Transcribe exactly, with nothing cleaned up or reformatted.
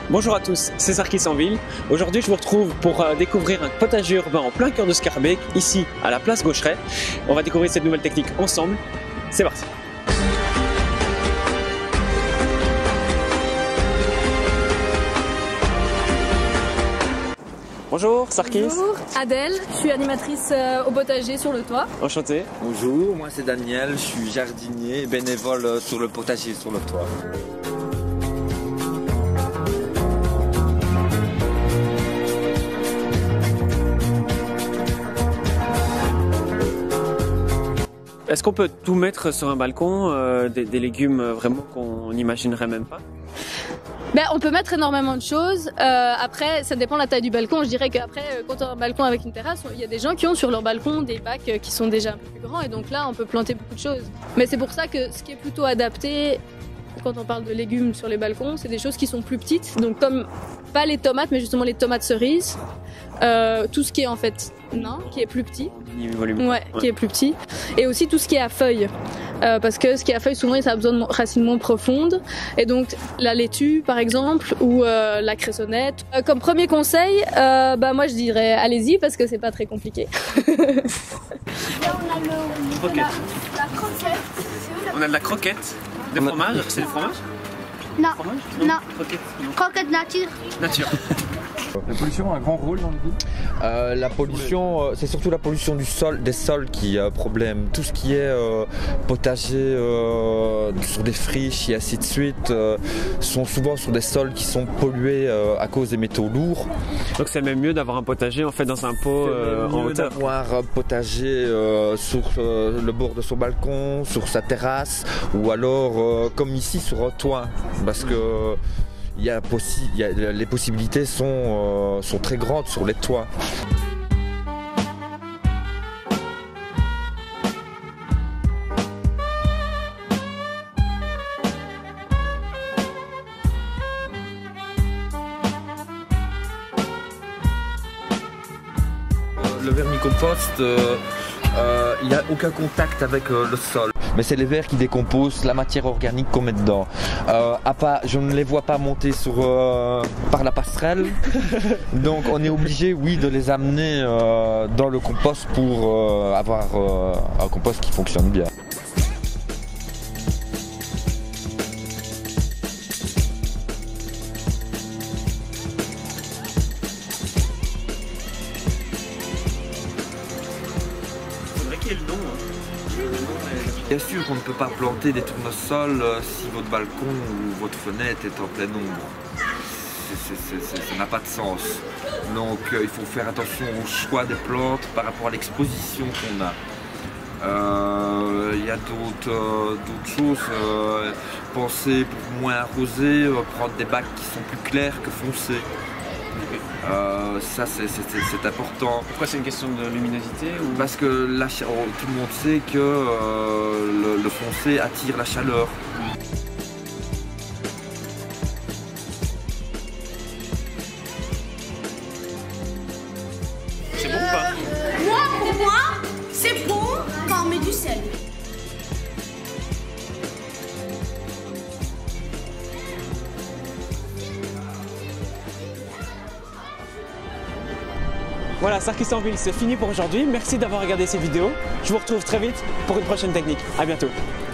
Bonjour à tous, c'est Sarkis en ville. Aujourd'hui, je vous retrouve pour euh, découvrir un potager urbain en plein cœur de Schaerbeek, ici à la place Gaucheret. On va découvrir cette nouvelle technique ensemble. C'est parti. Bonjour, Sarkis. Bonjour, Adèle, je suis animatrice euh, au potager sur le toit. Enchanté. Bonjour, moi c'est Daniel, je suis jardinier, bénévole sur le potager sur le toit. Est-ce qu'on peut tout mettre sur un balcon, euh, des, des légumes vraiment qu'on n'imaginerait même pas? Ben, on peut mettre énormément de choses. Euh, après, ça dépend de la taille du balcon. Je dirais qu'après, quand on a un balcon avec une terrasse, il y a des gens qui ont sur leur balcon des bacs qui sont déjà un peu plus grands. Et donc là, on peut planter beaucoup de choses. Mais c'est pour ça que ce qui est plutôt adapté, quand on parle de légumes sur les balcons, c'est des choses qui sont plus petites. Donc comme, pas les tomates, mais justement les tomates cerises. Euh, tout ce qui est en fait nain, qui est plus petit. Volume. Ouais, Ouais, qui est plus petit. Et aussi tout ce qui est à feuilles. Euh, parce que ce qui est à feuilles, souvent, ça a besoin de racines moins profondes. Et donc, la laitue, par exemple, ou euh, la cressonnette. Euh, comme premier conseil, euh, bah, moi, je dirais allez-y, parce que c'est pas très compliqué. Là, on a le, Croquette. la, la croquette. On a de la croquette, de fromage. C'est du fromage? Non, Fromage? non. Croquette, non. Croquette nature. Nature. La pollution a un grand rôle dans le ville. Euh, la pollution, euh, c'est surtout la pollution du sol, des sols qui est un problème. Tout ce qui est euh, potager euh, sur des friches et ainsi de suite euh, sont souvent sur des sols qui sont pollués euh, à cause des métaux lourds. Donc c'est même mieux d'avoir un potager en fait dans un pot euh, en mieux hauteur. d'avoir un potager euh, sur euh, le bord de son balcon, sur sa terrasse ou alors euh, comme ici sur un toit parce que il y a possi il y a, les possibilités sont, euh, sont très grandes sur les toits. Le vermicompost, euh, euh, il n'y a aucun contact avec euh, le sol. Mais c'est les vers qui décomposent la matière organique qu'on met dedans. Euh, à pas, je ne les vois pas monter sur, euh, par la passerelle. Donc on est obligé, oui, de les amener euh, dans le compost pour euh, avoir euh, un compost qui fonctionne bien. Quel nom, hein. Bien sûr qu'on ne peut pas planter des tournesols euh, si votre balcon ou votre fenêtre est en plein ombre. C'est, c'est, c'est, ça n'a pas de sens. Donc euh, il faut faire attention au choix des plantes par rapport à l'exposition qu'on a. Euh, il y a d'autres, euh, d'autres choses. Euh, penser pour moins arroser, euh, prendre des bacs qui sont plus clairs que foncés. Euh, ça c'est, c'est, c'est important. Pourquoi c'est une question de luminosité ou... Parce que la, oh, tout le monde sait que euh, le, le foncé attire la chaleur. C'est bon ou pas? Moi, pour moi, c'est bon quand on met du sel. Voilà, Sarkis en ville, c'est fini pour aujourd'hui. Merci d'avoir regardé cette vidéo. Je vous retrouve très vite pour une prochaine technique. À bientôt.